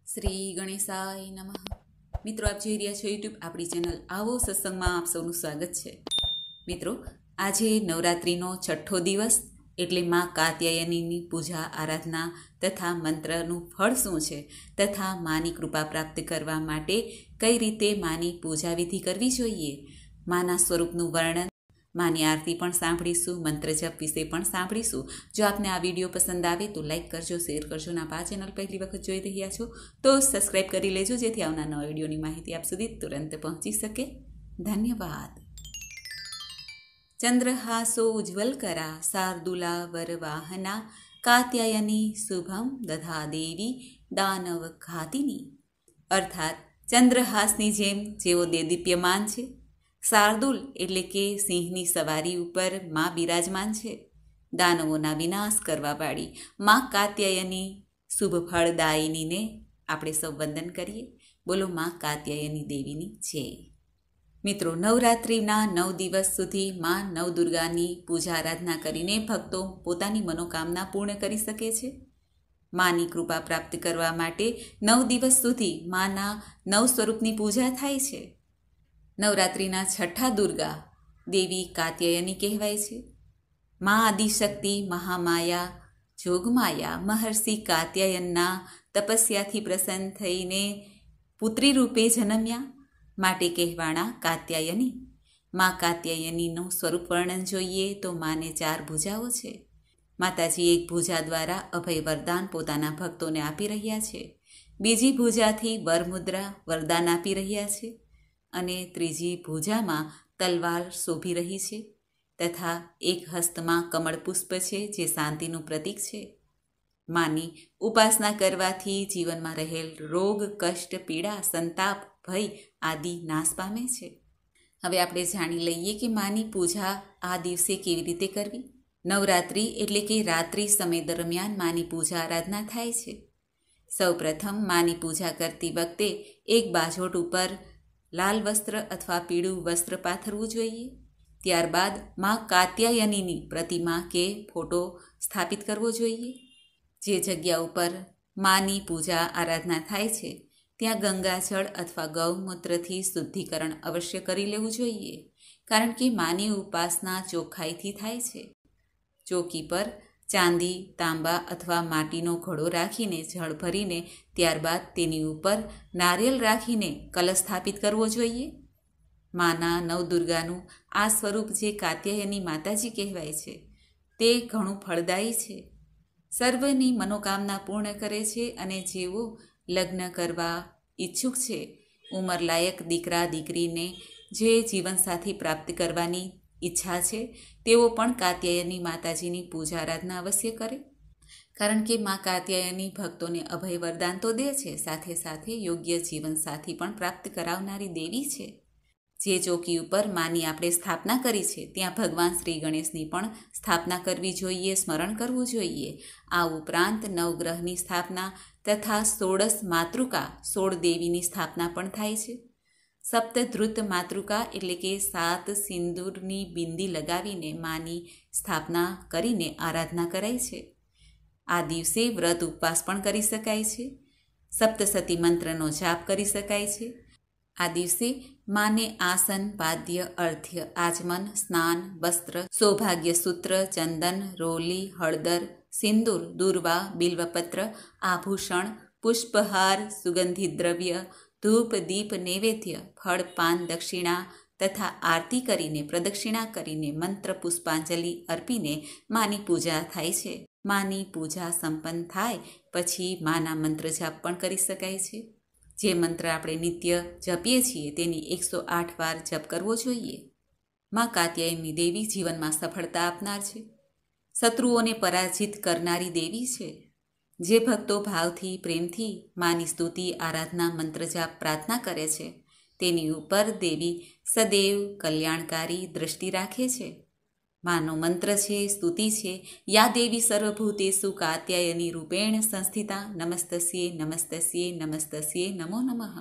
શ્રી ગણેશાય નમઃ। મિત્રો, આપ જોઈ રહ્યા છો યુટ્યુબ આપણી ચેનલ આવો સત્સંગમાં આપ સૌનું સ્વાગત છે। મિત્રો, આજે નવરાત્રિનો છઠ્ઠો દિવસ એટલે માં કાત્યાયનીની પૂજા આરાધના તથા મંત્રનું ફળ શું છે તથા માની કૃપા પ્રાપ્ત કરવા માટે કઈ રીતે માની પૂજા વિધિ કરવી જોઈએ, માના સ્વરૂપનું વર્ણન, માની આરતી પણ સાંભળીશું, મંત્ર જપ વિશે પણ સાંભળીશું। જો આપને આ વિડીયો પસંદ આવે તો લાઇક કરજો, શેર કરજો અને આ ચેનલ પહેલી વખત જોઈ રહ્યા છો તો સબસ્ક્રાઈબ કરી લેજો, જેથી આવનાર નવા વિડીયોની માહિતી આપ સુધી તુરંત પહોંચી શકે। ધન્યવાદ। ચંદ્રહાસો ઉજ્જવલ કરા શાર્દુલા વરવાહના કાત્યાયની શુભમ દધા દેવી દાનવ ઘાતિની। અર્થાત ચંદ્રહાસની જેમ જેઓ દેદીપ્યમાન છે, શાર્દુલ એટલે કે સિંહની સવારી ઉપર માં બિરાજમાન છે, દાનવોના વિનાશ કરવાવાળી માં કાત્યાયની શુભ ફળદાયિનીને આપણે સૌ વંદન કરીએ। બોલો માં કાત્યાયની દેવીની જય। મિત્રો, નવરાત્રિના 9 દિવસ સુધી માં નવદુર્ગાની પૂજા આરાધના કરીને ભક્તો પોતાની મનોકામના પૂર્ણ કરી શકે છે। માની કૃપા પ્રાપ્ત કરવા માટે 9 દિવસ સુધી માના 9 સ્વરૂપની પૂજા થાય છે। નવરાત્રિના છઠ્ઠા દુર્ગા દેવી કાત્યાયની કહેવાય છે। મા આદિશક્તિ મહામાયા જોગમાયા મહર્ષિ કાત્યાયનના તપસ્યાથી પ્રસન્ન થઈને પુત્રી રૂપે જન્મ્યા માટે કહેવાણા કાત્યાયની। મા કાત્યાયનીનું સ્વરૂપ વર્ણન જોઈએ તો માને 4 ભુજાઓ છે। માતાજી એક ભુજા દ્વારા અભય વરદાન પોતાના ભક્તોને આપી રહ્યા છે, બીજી ભુજાથી વરમુદ્રા વરદાન આપી રહ્યા છે અને ત્રીજી ભુજામાં તલવાર શોભી રહી છે તથા એક હસ્તમાં કમળ પુષ્પ છે જે શાંતિનું પ્રતીક છે। માની ઉપાસના કરવાથી જીવનમાં રહેલ રોગ, કષ્ટ, પીડા, સંતાપ, ભય આદિ નાશ પામે છે। હવે આપણે જાણી લઈએ કે માની પૂજા આ દિવસે કેવી રીતે કરવી। નવરાત્રિ એટલે કે રાત્રિ સમય દરમિયાન માની પૂજા આરાધના થાય છે। સૌપ્રથમ માની પૂજા કરતી વખતે એક બાજોટ ઉપર લાલ વસ્ત્ર અથવા પીળું વસ્ત્ર પાથરવું જોઈએ। ત્યારબાદ માં કાત્યાયનીની પ્રતિમા કે ફોટો સ્થાપિત કરવો જોઈએ। જે જગ્યા ઉપર માની પૂજા આરાધના થાય છે ત્યાં ગંગાજળ અથવા ગૌમૂત્રથી શુદ્ધિકરણ અવશ્ય કરી લેવું જોઈએ, કારણ કે માની ઉપાસના ચોખ્ખાઈથી થાય છે। ચોકી પર ચાંદી, તાંબા અથવા માટીનો ઘડો રાખીને જળ ભરીને ત્યારબાદ તેની ઉપર નારિયેળ રાખીને કલશ સ્થાપિત કરવો જોઈએ। માના નવદુર્ગાનું આ સ્વરૂપ જે કાત્યાયની માતાજી કહેવાય છે તે ઘણું ફળદાયી છે, સર્વની મનોકામના પૂર્ણ કરે છે અને જેઓ લગ્ન કરવા ઈચ્છુક છે, ઉંમરલાયક દીકરા દીકરીને જે જીવનસાથી પ્રાપ્ત કરવાની ઈચ્છા છે તેઓ પણ કાત્યાયની માતાજીની પૂજા આરાધના અવશ્ય કરે, કારણ કે મા કાત્યાયની ભક્તોને અભય વરદાન તો દે છે, સાથે સાથે યોગ્ય જીવનસાથી પણ પ્રાપ્ત કરાવનારી દેવી છે। જે ચોકી ઉપર માની આપણે સ્થાપના કરી છે ત્યાં ભગવાન શ્રી ગણેશની પણ સ્થાપના કરવી જોઈએ, સ્મરણ કરવું જોઈએ। આ ઉપરાંત નવગ્રહની સ્થાપના તથા 16 માતૃકા 16 દેવીની સ્થાપના પણ થાય છે। સપ્તધ્રુત માતૃકા એટલે કે 7 સિંદૂરની બિંદી લગાવીને માની સ્થાપના કરીને આરાધના કરાય છે। આ દિવસે વ્રત ઉપવાસ પણ કરી શકાય છે, સપ્તસતી મંત્રનો જાપ કરી શકાય છે। આ દિવસે માને આસન, પાદ્ય, અર્ધ્ય, આચમન, સ્નાન, વસ્ત્ર, સૌભાગ્ય સૂત્ર, ચંદન, રોલી, હળદર, સિંદૂર, દુર્વા, બિલ્વપત્ર, આભૂષણ, પુષ્પહાર, સુગંધિત દ્રવ્ય, ધૂપ, દીપ, નૈવેદ્ય, ફળ, પાન, દક્ષિણા તથા આરતી કરીને પ્રદક્ષિણા કરીને મંત્ર પુષ્પાંજલિ અર્પીને માની પૂજા થાય છે। માની પૂજા સંપન્ન થાય પછી માના મંત્ર જાપ પણ કરી શકાય છે। જે મંત્ર આપણે નિત્ય જપીએ છીએ તેની 108 વાર જપ કરવો જોઈએ। માં કાત્યાયની દેવી જીવનમાં સફળતા આપનાર છે, શત્રુઓને પરાજિત કરનારી દેવી છે। જે ભક્તો ભાવથી પ્રેમથી માની સ્તુતિ, આરાધના, મંત્ર જાપ, પ્રાર્થના કરે છે તેની ઉપર દેવી સદૈવ કલ્યાણકારી દ્રષ્ટિ રાખે છે। માનો મંત્ર છે, સ્તુતિ છે, યા દેવી સર્વભૂતેષુ કાત્યાયની રૂપેણ સંસ્થિતા નમસ્તસ્યે નમસ્તસ્યે નમસ્તસ્યે નમો નમઃ।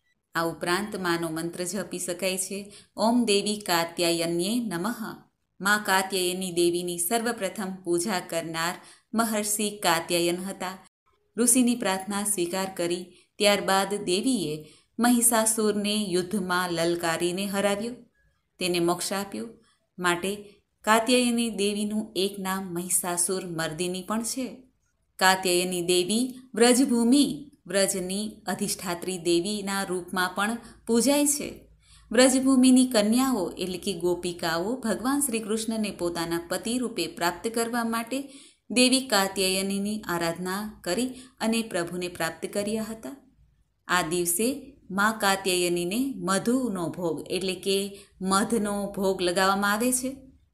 આ ઉપરાંત માનો મંત્ર જપી શકાય છે, ઓમ દેવી કાત્યાયન્યે નમઃ। મા કાત્યાયની દેવીની સર્વપ્રથમ પૂજા કરનાર મહર્ષિ કાત્યાયન હતા। ઋષિની પ્રાર્થના સ્વીકાર કરી ત્યારબાદ દેવીએ મહિષાસુરને યુદ્ધમાં લલકારીને હરાવ્યો, તેને મોક્ષ આપ્યો. માટે કાત્યાયની દેવીનું એક નામ મહિષાસુર મર્દિની પણ છે. કાત્યાયની દેવી વ્રજભૂમિ વ્રજની અધિષ્ઠાત્રી દેવીના રૂપમાં પણ પૂજાય છે. વ્રજભૂમિની કન્યાઓ એટલે કે ગોપિકાઓ ભગવાન શ્રી કૃષ્ણને પોતાના પતિ રૂપે પ્રાપ્ત કરવા માટે દેવી કાત્યાયનીની આરાધના કરી અને પ્રભુને પ્રાપ્ત કર્યા હતા. આ દિવસે મા કાત્યાયનીને મધુનો ભોગ એટલે કે મધનો ભોગ લગાવવામાં આવે છે.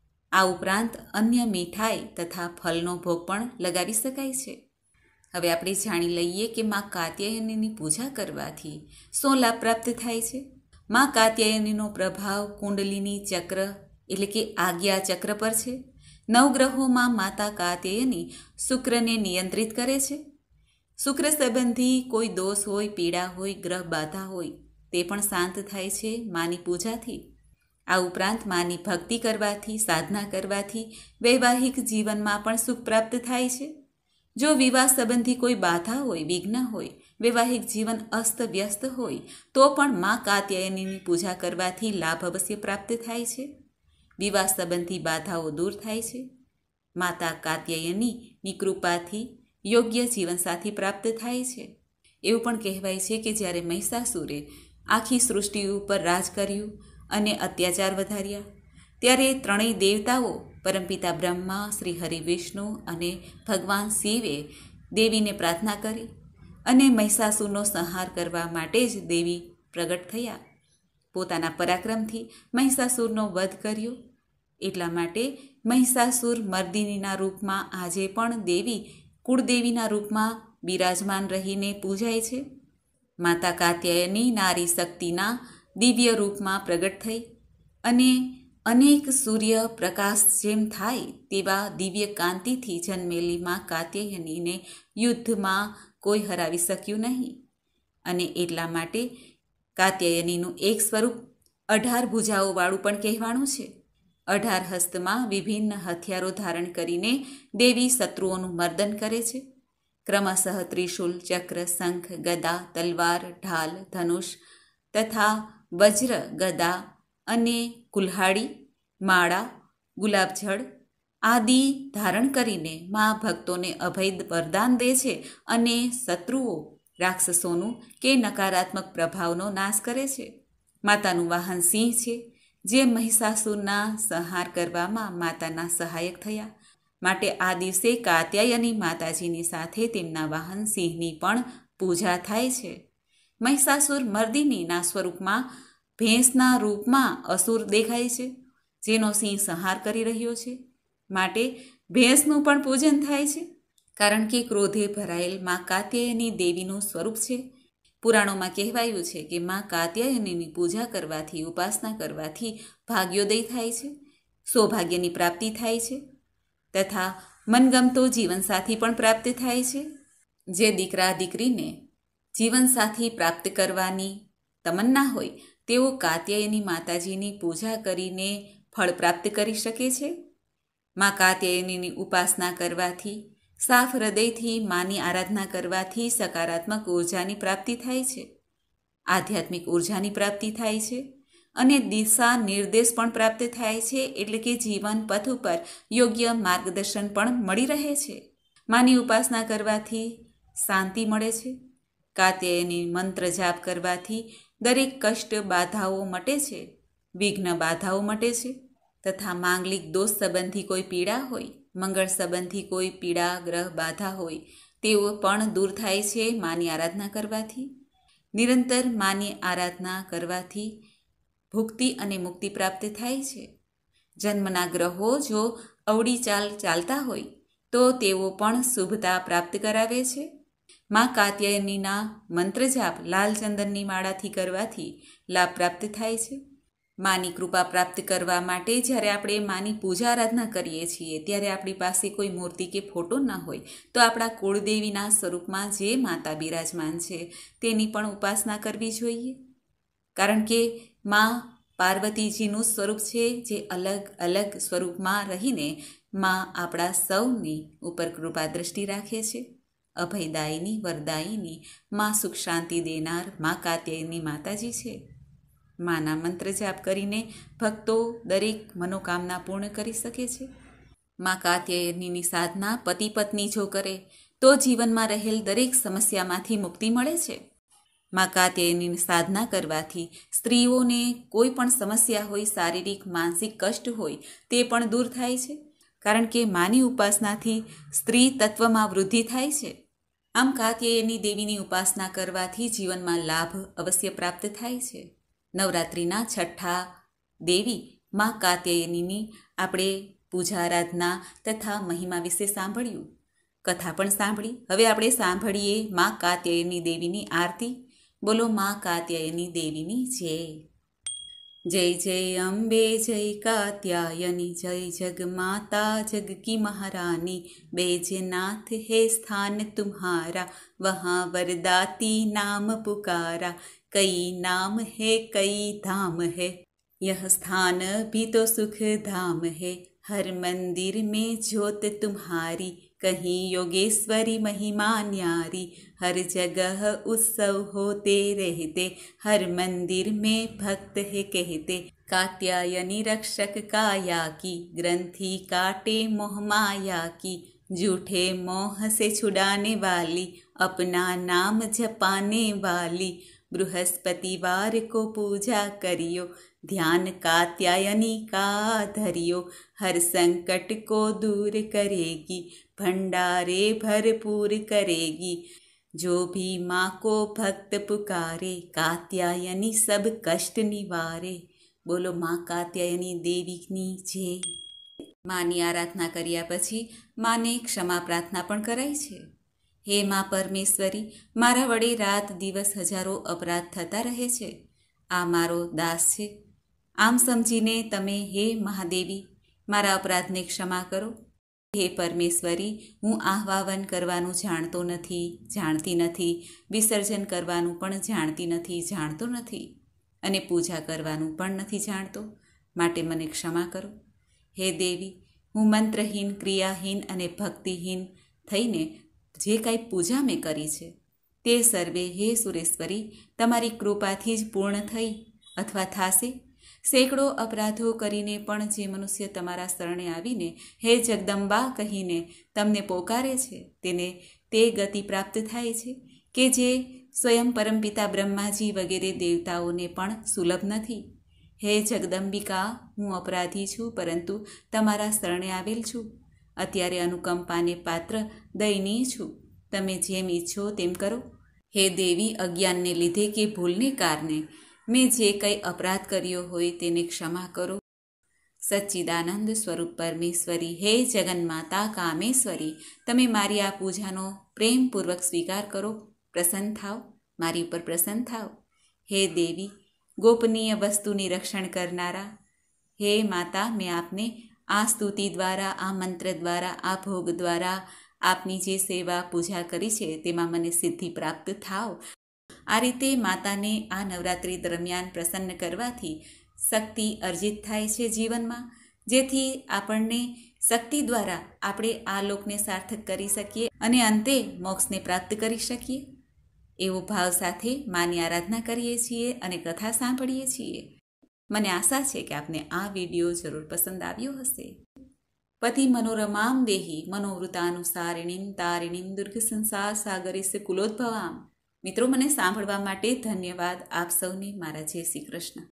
આ ઉપરાંત અન્ય મીઠાઈ તથા ફલનો ભોગ પણ લગાવી શકાય છે. હવે આપણે જાણી લઈએ કે મા કાત્યાયનીની પૂજા કરવાથી શું લાભ પ્રાપ્ત થાય છે. મા કાત્યાયનીનો પ્રભાવ કુંડલિની ચક્ર એટલે કે આજ્ઞા ચક્ર પર છે. નવગ્રહોમાં માતા કાત્યાયની શુક્રને નિયંત્રિત કરે છે. શુક્ર સંબંધી કોઈ દોષ હોય, પીડા હોય, ગ્રહ બાધા હોય તે પણ શાંત થાય છે માની પૂજાથી. આ ઉપરાંત માની ભક્તિ કરવાથી, સાધના કરવાથી વૈવાહિક જીવનમાં પણ સુખ પ્રાપ્ત થાય છે. જો વિવાહ સંબંધી કોઈ બાધા હોય, વિઘ્ન હોય, વૈવાહિક જીવન અસ્તવ્યસ્ત હોય તો પણ મા કાત્યાયનીની પૂજા કરવાથી લાભ અવશ્ય પ્રાપ્ત થાય છે. વિવાહ સંબંધી બાધાઓ દૂર થાય છે. માતા કાત્યાયનીની કૃપાથી યોગ્ય જીવનસાથી પ્રાપ્ત થાય છે. એવું પણ કહેવાય છે કે જ્યારે મહિષાસુરે આખી સૃષ્ટિ ઉપર રાજ કર્યું અને અત્યાચાર વધાર્યા ત્યારે ત્રણેય દેવતાઓ પરમપિતા બ્રહ્મા, શ્રી હરિ વિષ્ણુ અને ભગવાન શિવે દેવીને પ્રાર્થના કરી અને મહિષાસુરનો સંહાર કરવા માટે જ દેવી પ્રગટ થયા. પોતાના પરાક્રમથી મહિષાસુરનો વધ કર્યો. એટલા માટે મહિષાસુર મર્દિનીના રૂપમાં આજે પણ દેવી કુળદેવીના રૂપમાં બિરાજમાન રહીને પૂજાય છે. માતા કાત્યાયની નારી શક્તિના દિવ્ય રૂપમાં પ્રગટ થઈ અને અનેક સૂર્ય પ્રકાશ જેમ થાય તેવા દિવ્ય કાંતિથી જન્મેલી મા કાત્યાયનીને યુદ્ધમાં કોઈ હરાવી શક્યું નહીં. અને એટલા માટે કાત્યાયનીનું એક સ્વરૂપ 18 ભુજાઓવાળું પણ કહેવાનું છે. 18 હસ્તમાં વિભિન્ન હથિયારો ધારણ કરીને દેવી શત્રુઓનું મર્દન કરે છે. ક્રમશઃ ત્રિશૂલ, ચક્ર, શંખ, ગદા, તલવાર, ઢાલ, ધનુષ તથા વજ્ર, ગદા અને કુલ્હાડી, માળા, ગુલાબજળ આદિ ધારણ કરીને મા ભક્તોને અભય વરદાન દે છે અને શત્રુઓ, રાક્ષસોનું કે નકારાત્મક પ્રભાવનો નાશ કરે છે. માતાનું વાહન સિંહ છે, જે મહિષાસુરના સંહાર કરવામાં માતાના સહાયક થયા. માટે આ દિવસે કાત્યાયની માતાજીની સાથે તેમના વાહન સિંહની પણ પૂજા થાય છે. મહિષાસુર મર્દિનીના સ્વરૂપમાં ભેંસના રૂપમાં અસુર દેખાય છે, જેનો સિંહ સંહાર કરી રહ્યો છે. માટે ભેંસનું પણ પૂજન થાય છે, કારણ કે ક્રોધે ભરાયેલ મા કાત્યાયની દેવીનું સ્વરૂપ છે. પુરાણોમાં કહેવાયું છે કે મા કાત્યાયનીની પૂજા કરવાથી, ઉપાસના કરવાથી ભાગ્યોદય થાય છે, સૌભાગ્યની પ્રાપ્તિ થાય છે તથા મનગમતો જીવનસાથી પણ પ્રાપ્ત થાય છે. જે દીકરા દીકરીને જીવનસાથી પ્રાપ્ત કરવાની તમન્ના હોય તેઓ કાત્યાયની માતાજીની પૂજા કરીને ફળ પ્રાપ્ત કરી શકે છે. મા કાત્યાયનીની ઉપાસના કરવાથી, સાફ હૃદયથી માની આરાધના કરવાથી સકારાત્મક ઉર્જાની પ્રાપ્તિ થાય છે, આધ્યાત્મિક ઉર્જાની પ્રાપ્તિ થાય છે અને દિશા નિર્દેશ પણ પ્રાપ્ત થાય છે. એટલે કે જીવન પથ ઉપર યોગ્ય માર્ગદર્શન પણ મળી રહે છે. માની ઉપાસના કરવાથી શાંતિ મળે છે. કાત્યાયની મંત્ર જાપ કરવાથી દરેક કષ્ટ બાધાઓ મટે છે, વિઘ્ન બાધાઓ મટે છે તથા માંગલિક દોષ સંબંધી કોઈ પીડા હોય, મંગળ સંબંધી કોઈ પીડા, ગ્રહ બાધા હોય તેઓ પણ દૂર થાય છે માની આરાધના કરવાથી. નિરંતર માની આરાધના કરવાથી ભુક્તિ અને મુક્તિ પ્રાપ્ત થાય છે. જન્મના ગ્રહો જો અવળી ચાલ ચાલતા હોય તો તેઓ પણ શુભતા પ્રાપ્ત કરાવે છે. મા કાત્યાયનીના મંત્ર જાપ લાલ ચંદનની માળાથી કરવાથી લાભ પ્રાપ્ત થાય છે. માની કૃપા પ્રાપ્ત કરવા માટે જ્યારે આપણે માની પૂજા આરાધના કરીએ છીએ ત્યારે આપણી પાસે કોઈ મૂર્તિ કે ફોટો ન હોય તો આપણા કુળદેવીના સ્વરૂપમાં જે માતા બિરાજમાન છે તેની પણ ઉપાસના કરવી જોઈએ. કારણ કે મા પાર્વતીજીનું સ્વરૂપ છે, જે અલગ અલગ સ્વરૂપમાં રહીને મા આપણા સૌની ઉપર કૃપા દ્રષ્ટિ રાખે છે. અભયદાયિની વરદાયિની માં સુખ શાંતિ દેનાર માં કાત્યાયની માતાજી છે. માના મંત્ર જાપ કરીને ભક્તો દરેક મનોકામના પૂર્ણ કરી શકે છે. માં કાત્યાયનીની સાધના પતિ પત્ની જો કરે તો જીવનમાં રહેલ દરેક સમસ્યામાંથી મુક્તિ મળે છે. માં કાત્યાયનીની સાધના કરવાથી સ્ત્રીઓને કોઈ પણ સમસ્યા હોય, શારીરિક માનસિક કષ્ટ હોય તે પણ દૂર થાય છે. કારણ કે માની ઉપાસનાથી સ્ત્રી તત્વમાં વૃદ્ધિ થાય છે. આમ કાત્યાયની દેવીની ઉપાસના કરવાથી જીવનમાં લાભ અવશ્ય પ્રાપ્ત થાય છે. નવરાત્રિના છઠ્ઠા દેવી માં કાત્યાયનીની આપણે પૂજા આરાધના તથા મહિમા વિશે સાંભળ્યું, કથા પણ સાંભળી. હવે આપણે સાંભળીએ માં કાત્યાયની દેવીની આરતી. બોલો માં કાત્યાયની દેવીની જય. જય જય અંબે જય કાત્યાયની, જય જગમાતા જગ કી મહારાની, बैजनाथ है स्थान तुम्हारा, वहाँ वरदाती नाम पुकारा, कई नाम है कई धाम है, यह स्थान भी तो सुख धाम है, हर मंदिर में ज्योत तुम्हारी, कहीं योगेश्वरी महिमा न्यारी, हर जगह उत्सव होते रहते, हर मंदिर में भक्त है कहते, कात्यायनी रक्षक काया की, ग्रंथि काटे मोह माया की, झूठे मोह से छुड़ाने वाली, अपना नाम जपाने वाली, बृहस्पतिवार को पूजा करियो, ध्यान कात्यायनी का धरियो, हर संकट को दूर करेगी, भंडारे भरपूर करेगी, जो भी माँ को भक्त पुकारे, कात्यायनी सब कष्ट निवारे. બોલો માં કાત્યાયની દેવીની જય. માની આરાધના કર્યા પછી માને ક્ષમા પ્રાર્થના પણ કરાય છે. હે માં પરમેશ્વરી, મારા વડે રાત દિવસ હજારો અપરાધ થતા રહે છે. આ મારો દાસ છે. આમ સમજીને તમે હે મહાદેવી મારા અપરાધને ક્ષમા કરો. હે પરમેશ્વરી, હું આહ્વાન કરવાનું જાણતી નથી, વિસર્જન કરવાનું પણ જાણતો નથી અને પૂજા કરવાનું પણ નથી જાણતો, માટે મને ક્ષમા કરો. હે દેવી, હું મંત્રહીન, ક્રિયાહીન અને ભક્તિહીન થઈને જે કાંઈ પૂજા મેં કરી છે તે સર્વે હે સુરેશ્વરી તમારી કૃપાથી જ પૂર્ણ થઈ અથવા થાશે. સેંકડો અપરાધો કરીને પણ જે મનુષ્ય તમારા શરણે આવીને હે જગદંબા કહીને તમને પોકારે છે તેને તે ગતિ પ્રાપ્ત થાય છે કે જે સ્વયં પરમપિતા બ્રહ્માજી વગેરે દેવતાઓને પણ સુલભ નથી. હે જગદંબિકા, હું અપરાધી છું, પરંતુ તમારા શરણે આવેલ છું. અત્યારે અનુકંપાને પાત્ર દયનીય છું. તમે જેમ ઈચ્છો તેમ કરો. હે દેવી, અજ્ઞાનને લીધે કે ભૂલને કારણે મેં જે કંઈ અપરાધ કર્યો હોય તેને ક્ષમા કરો. સચ્ચિદાનંદ સ્વરૂપ પરમેશ્વરી, હે જગન્માતા કામેશ્વરી, તમે મારી આ પૂજાનો પ્રેમપૂર્વક સ્વીકાર કરો. પ્રસન્ન થાવ, મારી ઉપર પ્રસન્ન થાવ. હે દેવી, ગોપનીય વસ્તુની રક્ષણ કરનારા, હે માતા, મેં આપને આ સ્તુતિ દ્વારા, આ મંત્ર દ્વારા, આ ભોગ દ્વારા આપની જે સેવા પૂજા કરી છે તેમાં મને સિદ્ધિ પ્રાપ્ત થાવ. આ રીતે માતાને આ નવરાત્રિ દરમિયાન પ્રસન્ન કરવાથી શક્તિ અર્જિત થાય છે જીવનમાં, જેથી આપણને શક્તિ દ્વારા આપણે આ લોકને સાર્થક કરી શકીએ અને અંતે મોક્ષને પ્રાપ્ત કરી શકીએ. એવો ભાવ સાથે માની આરાધના કરીએ છીએ અને કથા સાંભળીએ છીએ. મને આશા છે કે આપને આ વિડીયો જરૂર પસંદ આવ્યો હશે. પતિ મનોરમામ દેહી મનોવૃતાનુસારિણીમ તારિણીમ દુર્ગ સંસાર સાગરીસ કુલોદ્ભવામ. મિત્રો, મને સાંભળવા માટે ધન્યવાદ. આપ સૌને મારા જય શ્રી કૃષ્ણ.